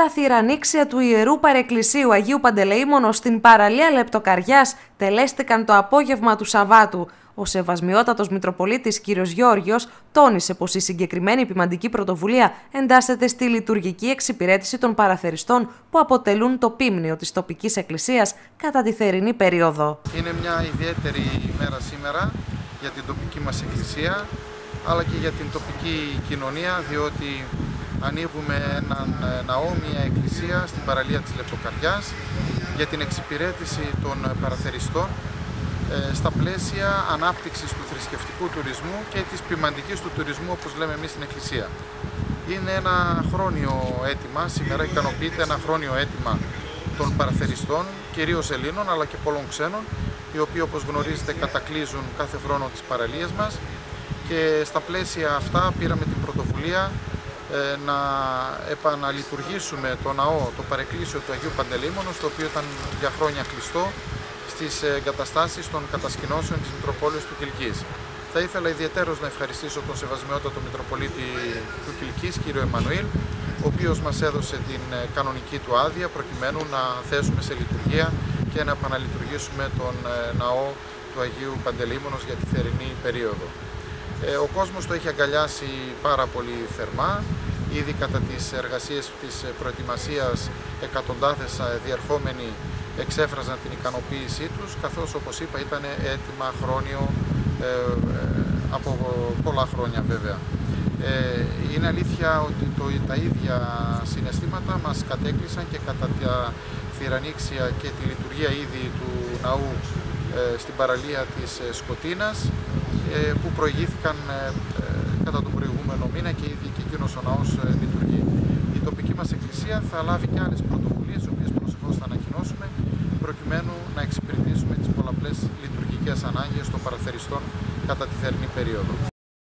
Τα θυρανίξια του Ιερού Παρεκκλησίου Αγίου Παντελεήμονος στην παραλία Λεπτοκαριάς τελέστηκαν το απόγευμα του Σαββάτου. Ο Σεβασμιότατος Μητροπολίτης κ. Γιώργιος τόνισε πως η συγκεκριμένη ποιμαντική πρωτοβουλία εντάσσεται στη λειτουργική εξυπηρέτηση των παραθεριστών που αποτελούν το πίμνιο της τοπικής εκκλησίας κατά τη θερινή περίοδο. Είναι μια ιδιαίτερη ημέρα σήμερα για την τοπική μας εκκλησία, αλλά και για την τοπική κοινωνία, διότι ανοίγουμε έναν ναό, μια εκκλησία στην παραλία της Λεπτοκαριάς για την εξυπηρέτηση των παραθεριστών στα πλαίσια ανάπτυξης του θρησκευτικού τουρισμού και της ποιμαντικής του τουρισμού, όπως λέμε εμείς στην εκκλησία. Είναι ένα χρόνιο αίτημα, σήμερα ικανοποιείται ένα χρόνιο αίτημα των παραθεριστών, κυρίως Ελλήνων αλλά και πολλών ξένων, οι οποίοι, όπως γνωρίζετε, κατακλείζουν κάθε χρόνο τις παραλίες μας, και στα πλαίσια αυτά πήραμε την πρωτοβουλία να επαναλειτουργήσουμε το ναό, το παρεκκλήσιο του Αγίου Παντελεήμονος, το οποίο ήταν για χρόνια κλειστό στις εγκαταστάσεις των κατασκηνώσεων της Μητροπόλεως του Κιλκής. Θα ήθελα ιδιαιτέρως να ευχαριστήσω τον Σεβασμιότατο Μητροπολίτη του Κιλκής, κύριο Εμμανουήλ, ο οποίος μας έδωσε την κανονική του άδεια προκειμένου να θέσουμε σε λειτουργία και να επαναλειτουργήσουμε τον ναό του Αγίου Παντελεήμονος για τη θερινή περίοδο. Ο κόσμος το έχει αγκαλιάσει πάρα πολύ θερμά. Ήδη κατά τις εργασίες της προετοιμασίας εκατοντάδες διερχόμενοι εξέφραζαν την ικανοποίησή τους, καθώς, όπως είπα, ήταν έτοιμα χρόνιο από πολλά χρόνια βέβαια. Είναι αλήθεια ότι τα ίδια συναισθήματα μας κατέκλυσαν και κατά τα θυρανίξια και τη λειτουργία ήδη του ναού στην παραλία της Σκοτίνας, που προηγήθηκαν κατά τον προηγούμενο μήνα και ήδη και εκείνος ο ναός λειτουργεί. Η τοπική μας εκκλησία θα λάβει και άλλες πρωτοβουλίες, οι οποίες προσεχώς θα ανακοινώσουμε, προκειμένου να εξυπηρετήσουμε τις πολλαπλές λειτουργικές ανάγκες των παραθεριστών κατά τη θερινή περίοδο.